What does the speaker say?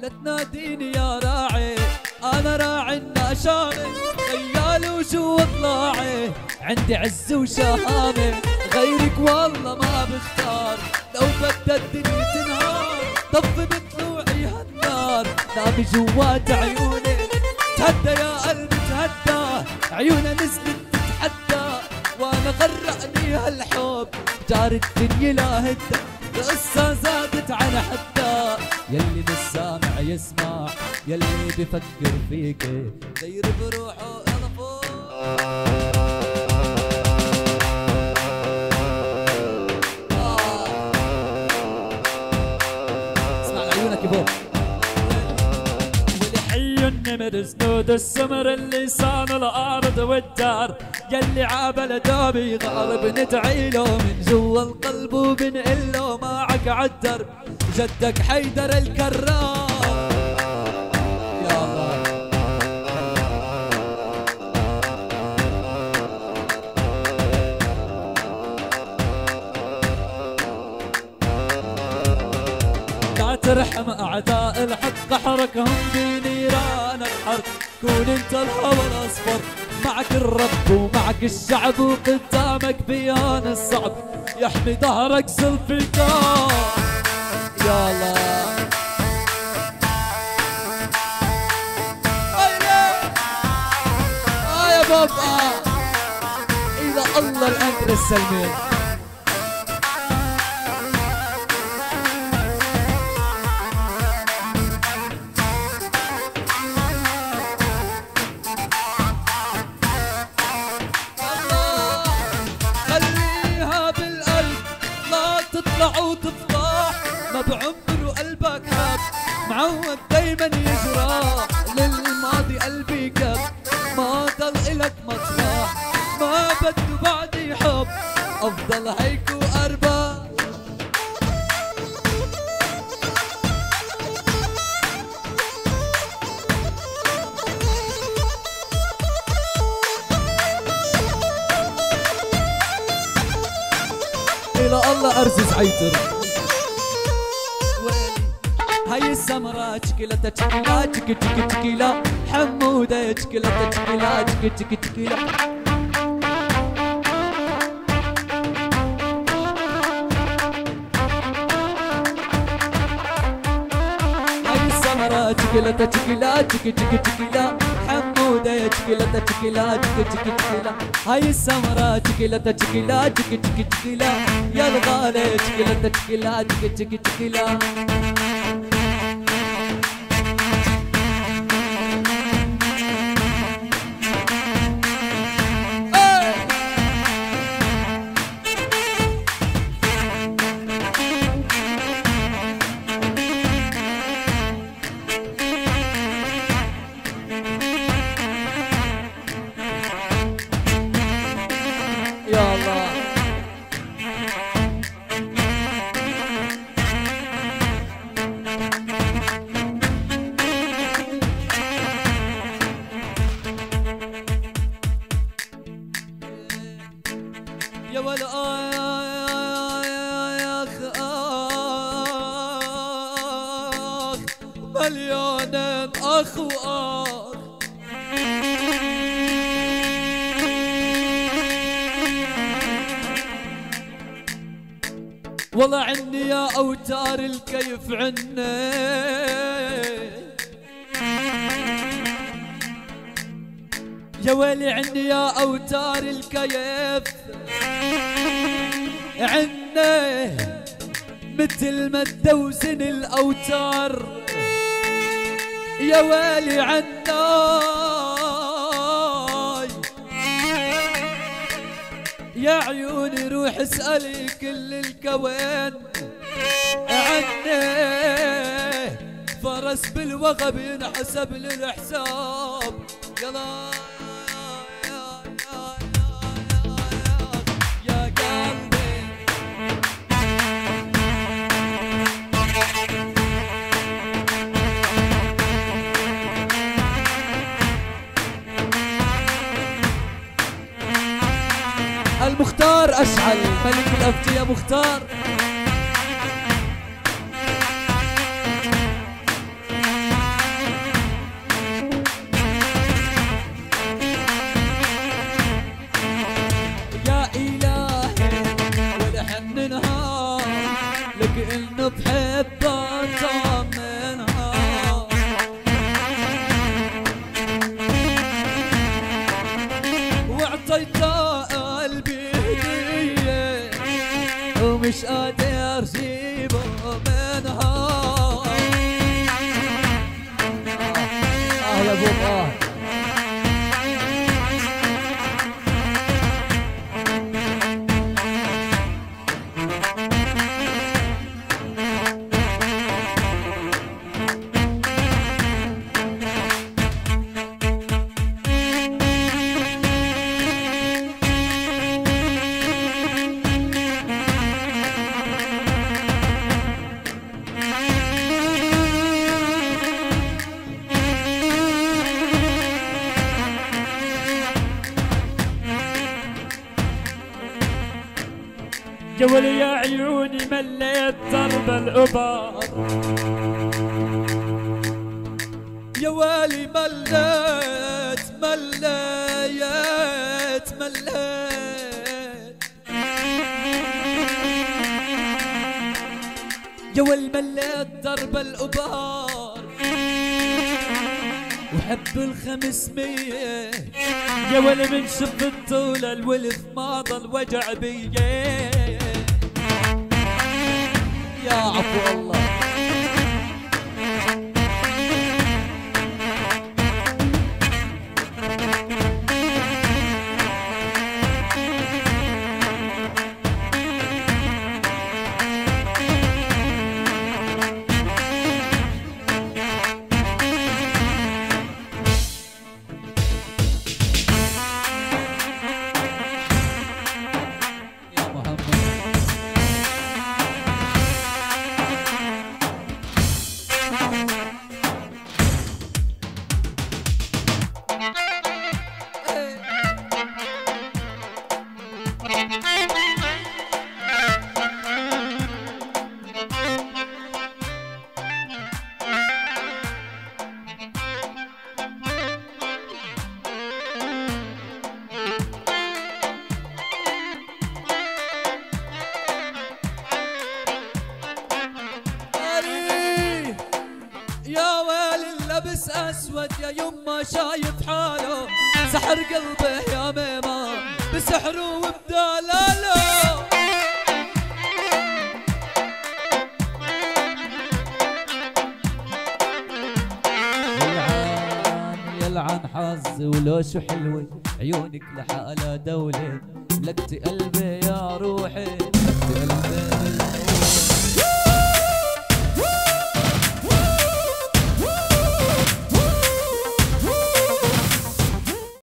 لا تناديني يا راعي، انا راعي النشامة، خيال وشو اطلاعي، عندي عز وشهامة، غيرك والله ما بختار، لو بدها الدنيا تنهار، طفي من طلوعي هالنار، نامي جوات عيوني، تهدى يا قلبي تهدى، عيونها نزلت تتحدى، وانا غرقني هالحب، جار الدنيا لا هدى، القصة زادت عن حدها، يلي مش سامع يسمع، يلي بفكر فيك غير بروحه اغفر. اسمع عيونك يبوب. والحي النمر زنود السمر اللي صان الارض والدار، يلي عابل دوبي غالب ندعي له من جوا القلب وبنقل له معك عالدرب، جدك حيدر الكرار. يا الله لا ترحم اعداء الحق، احرقهم بنيران الحرب، كون انت الهوى الاصفر، معك الرب ومعك الشعب، وقدامك بيان الصعب، يحمي ظهرك زلفقار. يا الله يا بابا، إذا الله الأندر السلمين. خليها بالقلب لا تطلع وتفضح، ما بعمر وقلبك حب، معود دايما يجرح، للماضي قلبي كب، ما ضل إلك مطرح، ما بده بعدي حب، أفضل هيك وأربح. إلى الله أرزز عيتر. هاي السمرة تشكيلة تشكيلة تشكي تشكي تشكيلة، حمودة تشكيلة تشكيلة تشكي تشكي تشكيلة. هاي السمرة تشكيلة تشكيلة تشكي تشكي تشكيلة، حمودة تشكيلة تشكيلة تشكي تشكي تشكيلة. هاي السمرة تشكيلة تشكيلة تشكي تشكي تشكيلة، يا الغالي تشكيلة تشكيلة تشكي تشكي تشكيلة. يا الله يا ولا اخ مليونين اخ واخ، والله عني يا اوتار الكيف عني، يا ويلي عني يا اوتار الكيف عني، مثل ما تدوزن الاوتار، يا ويلي عناي، يا عيوني روح اسألي كل الكوين عني، فرس بالوغب ينحسب للحساب. يلا يا قلبي المختار أشعل ملك الأفتية مختار. ومش قادر جيبه منها. يا ابو طه يا ولي يا عيوني مليت درب الأبار، يا ويلي مليت مليت مليت، يا ويلي مليت درب الأبار وحب ال500. يا ولي من شفت طول الولف ما ضل وجع بيه. يا عفو الله لابس اسود يا يما شايف حاله، سحر قلبه يا ميمه بسحره وبدلاله. يلعن حظي ولو شو حلوه عيونك لحالها دولة، ملكتي قلبي يا روحي